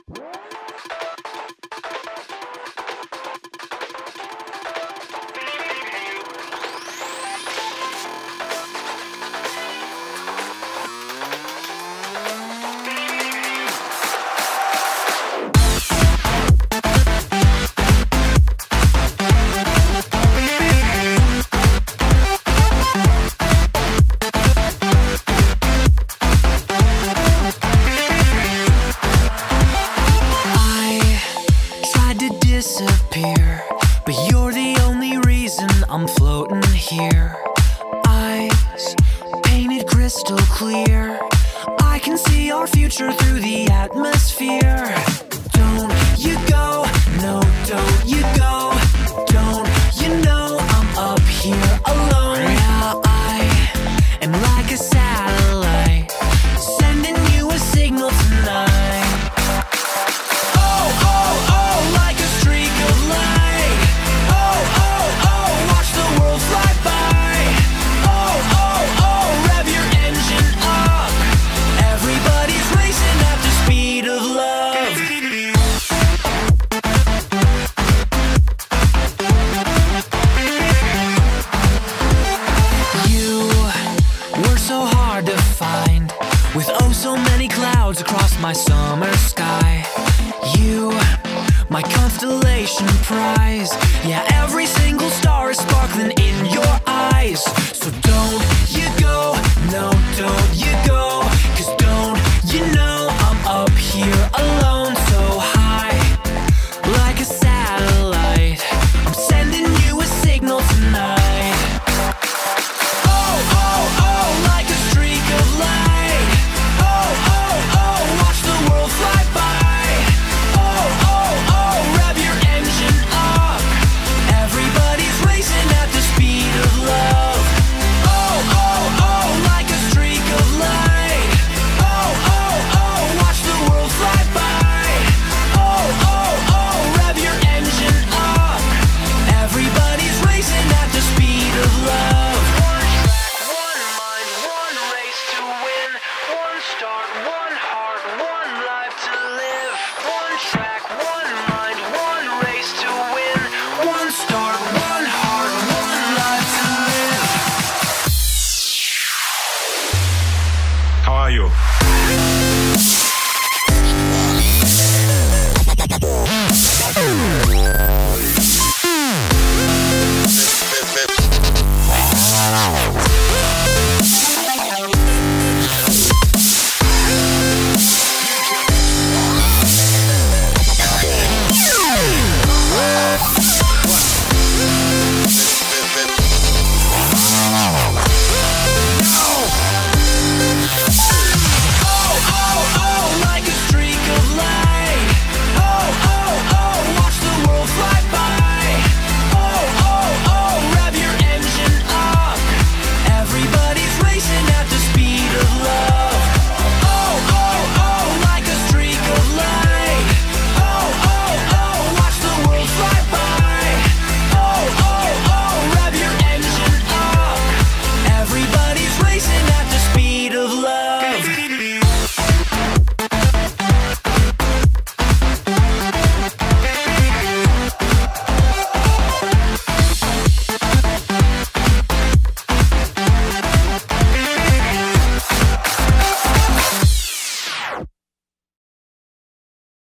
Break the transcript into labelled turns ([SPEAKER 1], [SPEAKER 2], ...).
[SPEAKER 1] Disappear, but you're the only reason I'm floating here. Eyes painted crystal clear, I can see our future through the atmosphere. Don't you go, no, don't you go. Don't you know I'm up here alone? Yeah, I am like a satellite, sending you a signal tonight. With oh so many clouds across my summer sky. You, my constellation prize. Yeah, every single star is sparkling in your eyes. So don't you go, no, don't you go. 'Cause don't you know